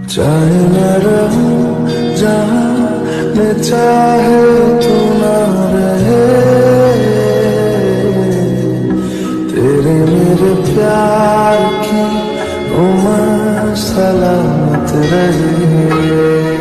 चाहे मैं रहूं जहां मैं चाहे तू ना रहे, तेरे मेरे प्यार की उम्र सलामत रहे।